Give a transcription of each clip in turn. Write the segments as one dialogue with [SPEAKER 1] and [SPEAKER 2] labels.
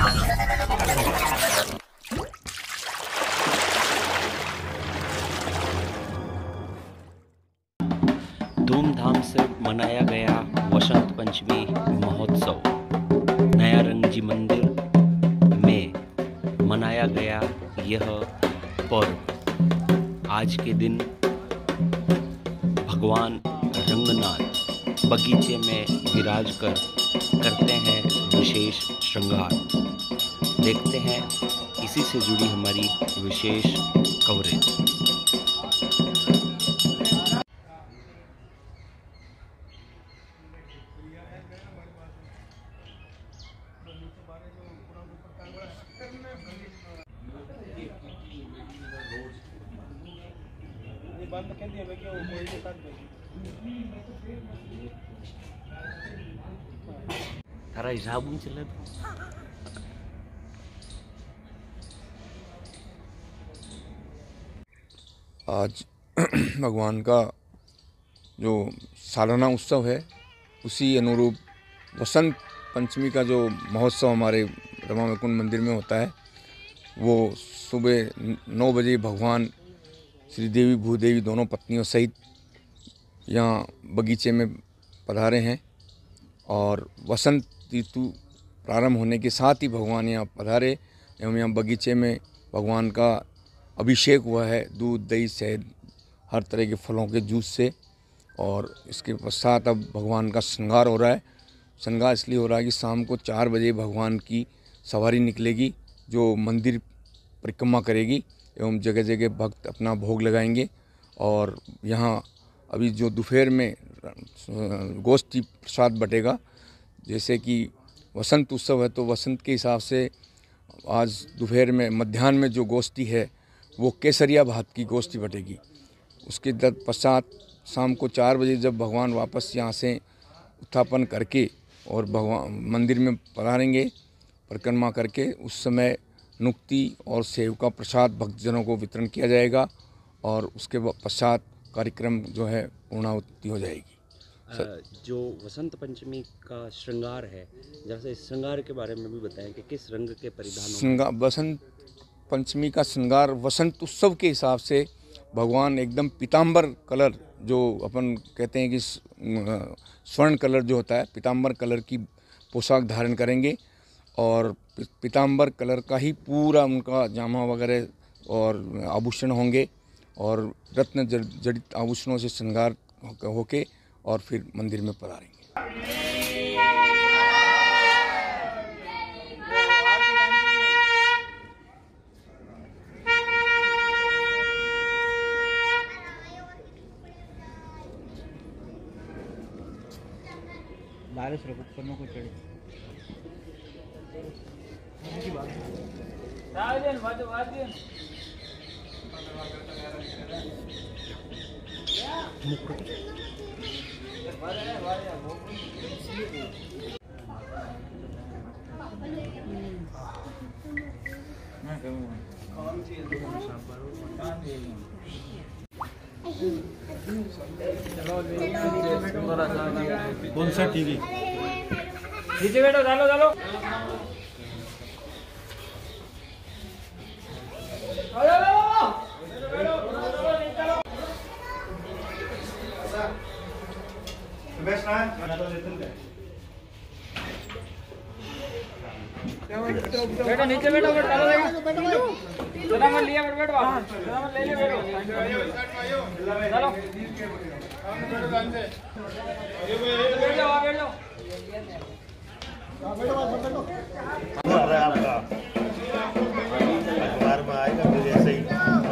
[SPEAKER 1] धूमधाम से मनाया गया वसंत पंचमी महोत्सव। नया रंगजी मंदिर में मनाया गया यह पर्व। आज के दिन भगवान रंगनाथ बगीचे में विराज कर करते हैं विशेष श्रृंगार। देखते हैं इसी से जुड़ी हमारी विशेष कवरेज। थारा हिसाब में चले
[SPEAKER 2] आज भगवान का जो सालाना उत्सव है उसी अनुरूप वसंत पंचमी का जो महोत्सव हमारे रमा वैकुंठ मंदिर में होता है, वो सुबह 9 बजे भगवान श्री देवी भूदेवी दोनों पत्नियों सहित यहाँ बगीचे में पधारे हैं। और वसंत ऋतु प्रारंभ होने के साथ ही भगवान यहाँ पधारे एवं यहाँ बगीचे में भगवान का अभिषेक हुआ है दूध दही शहद हर तरह के फलों के जूस से। और इसके पश्चात अब भगवान का श्रृंगार हो रहा है। श्रृंगार इसलिए हो रहा है कि शाम को 4 बजे भगवान की सवारी निकलेगी जो मंदिर परिक्रमा करेगी एवं जगह जगह भक्त अपना भोग लगाएंगे। और यहाँ अभी जो दोपहर में गोष्ठी प्रसाद बटेगा, जैसे कि वसंत उत्सव है तो वसंत के हिसाब से आज दोपहर में मध्याह्न में जो गोष्ठी है वो केसरिया भात की गोष्ठी बटेगी। उसके पश्चात शाम को 4 बजे जब भगवान वापस यहाँ से उत्थापन करके और भगवान मंदिर में पधारेंगे परिक्रमा करके, उस समय नुक्ति और सेव का प्रसाद भक्तजनों को वितरण किया जाएगा और उसके पश्चात कार्यक्रम जो है पूर्णाहुति हो जाएगी।
[SPEAKER 1] जो वसंत पंचमी का श्रृंगार है, जैसे इस श्रृंगार के बारे में भी बताएं कि किस रंग के परिधान।
[SPEAKER 2] वसंत पंचमी का श्रृंगार वसंत उत्सव के हिसाब से भगवान एकदम पीताम्बर कलर, जो अपन कहते हैं कि स्वर्ण कलर जो होता है, पीताम्बर कलर की पोशाक धारण करेंगे और पीताम्बर कलर का ही पूरा उनका जामा वगैरह और आभूषण होंगे और रत्न जड़ित आभूषणों से श्रृंगार होके और फिर मंदिर में पधारेंगे।
[SPEAKER 3] लालच रखो पन्नों को चढ़े। कौन सा टीवी नीचे बैठो, डालो डालो बैठो नीचे बैठो डालो लिया बैठो ले ले बैठो चलो
[SPEAKER 4] अखबार में आएगा फिर ऐसे ही।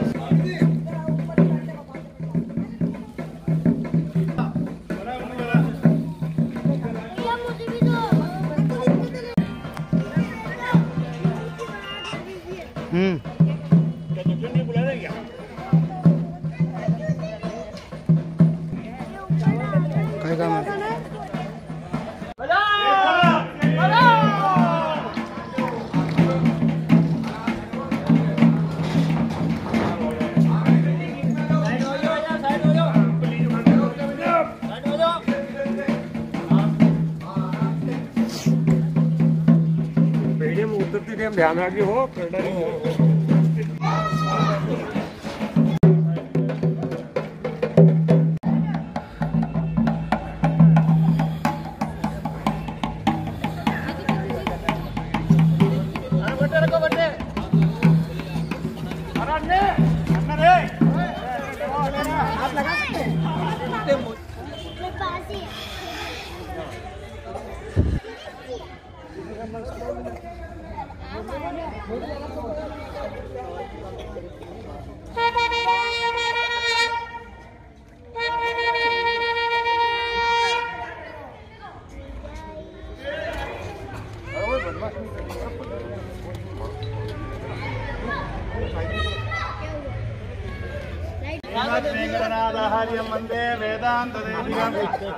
[SPEAKER 4] बुला देंगे क्या काम है?
[SPEAKER 3] उतनी टाइम ध्यान रखिए हो
[SPEAKER 4] वेंकटनाथार्यं वन्दे वेदान्तदेशिकं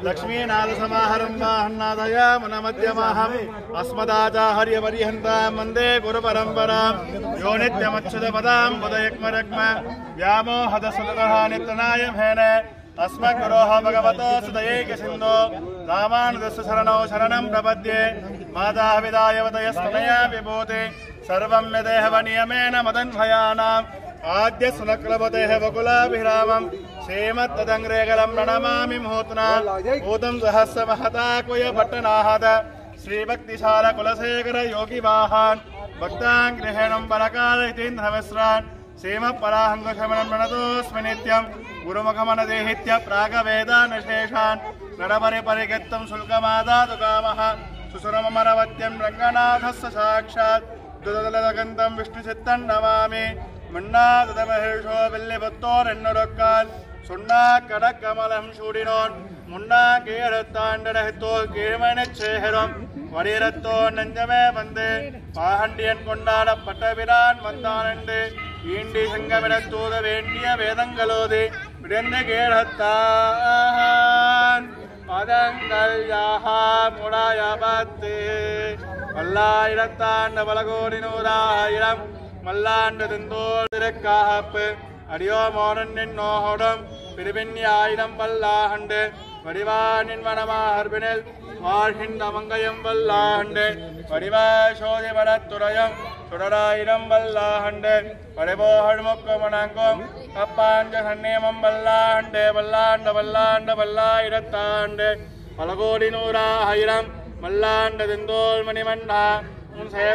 [SPEAKER 4] लक्ष्मीनाथसमारम्भान्नादयामुनमध्यमाहम् अस्मदाचार्यपर्यन्तां वन्दे गुरुपरम्परां यो नित्यमच्युतपदां पदयुग्मरग्म व्यामोहदसततः नित्यनाय भेने अस्मद्गुरोः भगवतो सुदयैकसिन्धो रामानुजस्य शरणौ शरणं प्रपद्ये माता पितायवतयस्तनया विभूते सर्वं यदेह नियमेन मदन्भयानाम् आद्य सुनक्लपतेः वकुलाभिरामं श्रीमत्तदङ्ग्रेकलं प्रणमामि मुहूर्तना भूतं सहस्रमहता कुय पट्टनाहत श्रीभक्तिशाल कुलशेखर योगिवाहान् भक्ताङ्ग्रहेणं परकालयतीन्द्रमिश्रान् श्रीमत्पराहङ्गशमनं प्रणतोऽस्मि नित्यं गुरुमुखमनदेहित्य प्रागवेदानशेषान् नरपरिपरिगत्तं शुल्कमादातु कामः सुसुरममरवत्यं रङ्गनाथस्य साक्षात् दुदलगन्तं विष्णुचित्तं नमामि मन्नादमहेशो विल्लिपुत्तोरेन्नुरुक्काल सुन्ना कडकमलं शूडिनोन् मुन्ना केरत्ताण्डरहितो केमणिच्छेहरं वरिरत्तो नञ्जमे वन्दे पाहण्डियन् कोण्डाड पट्टविरान् वन्दानन्दे ईण्डि सङ्गमिरत्तूद वेण्डिय वेदङ्गलोदे विडन्द केरत्तान् पदङ्गल्याः मुडायपत्ते वल्लायिरत्ताण्ड बलगोरिनूरायिरं மல்லாண்டு திந்தோள் திருக்காப்பு அடியோ மோரன் நோஹோடம் பிரிபின்யாயிரம் வல்லாண்டு வடிவானின் வனமார்பினில் வாழ்கின்ற மங்கையம் வல்லாண்டு வடிவா சோதி வரத்துறையம் சுடராயிரம் வல்லாண்டு வடிபோகழ் முக்கமணங்கும் அப்பாஞ்ச சன்னியமம் வல்லாண்டு வல்லாண்டு வல்லாண்டு வல்லாயிரத்தாண்டு பலகோடி நூறாயிரம் மல்லாண்டு திந்தோள் மணிமண்டா உன் சேவ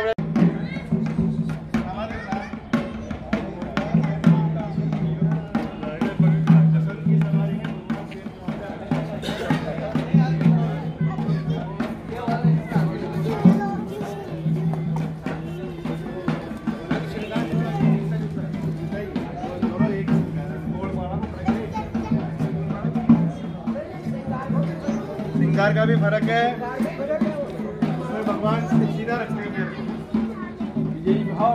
[SPEAKER 4] श्रृंगार का भी फर्क है उसमें भगवान सीधा रखते हैं यही भाव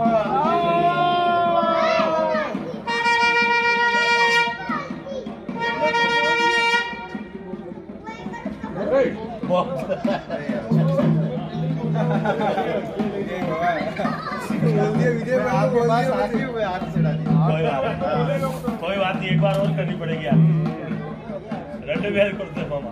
[SPEAKER 5] कोई बात नहीं, एक बार और करनी पड़ेगी रड्डे भी हेल्प करते मामा।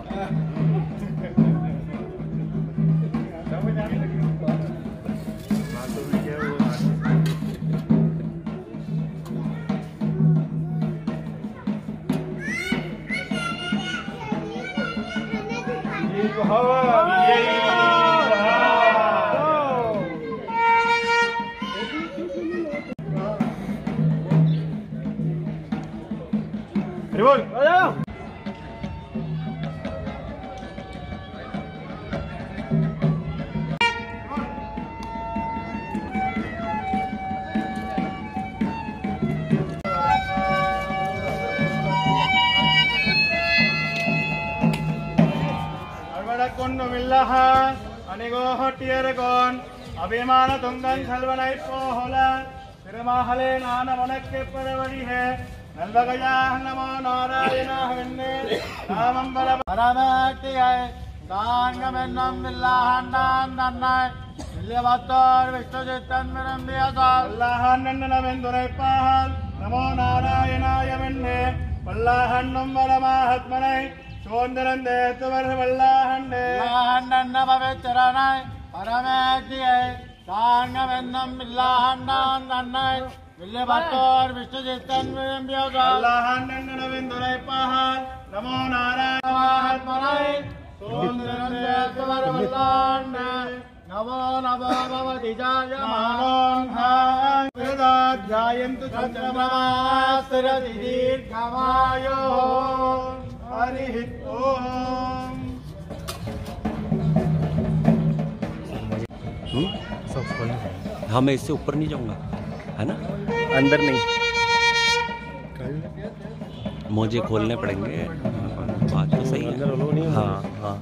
[SPEAKER 4] अभिमान तुंगन सलवनाई पोहला तिरुमाहले नान मनक्के परवड़ी है नल्वगया नमो नारायण हविन्ने रामं बल परमक्ति है दानगमेन्नम बिल्लाहन्नान दन्नाय बिल्लेवत्तर विष्णुचित्तन मिरंबियसाल अल्लाहन्नन नवेंदुरै पाहल नमो नारायणाय विन्ने वल्लाहन्नं बलमाहत्मनै सोंदरं देतुवर वल्लाहन्ने वल्लाहन्नन पवित्रनाय परमक्ति है Sangavenam Millahandan Nanai Villabator Vishajistan Vimbyota Allahandan Navindurai Pahan Namo Narayana Marai Sundarandevaran Namo Namo Bhavati Jaya Manon Han Vedat Jayantu Chandramasarati Dirghamayo Hari Om
[SPEAKER 1] हाँ मैं इससे ऊपर नहीं जाऊंगा, है ना, अंदर नहीं, मोजे खोलने पड़ेंगे। बात तो सही है। हाँ हाँ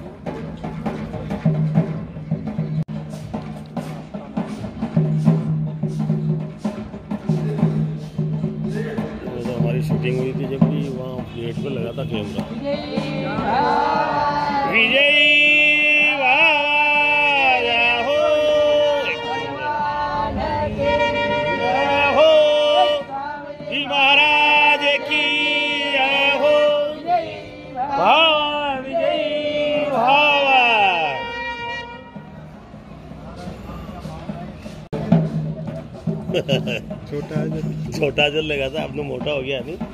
[SPEAKER 5] तो हमारी शूटिंग हुई थी जब भी वहाँ गेट पे लगा था कैमरा। विजय महाराज की हो भावा विजय भावा। छोटा जल लगा था, आपने मोटा हो गया नहीं।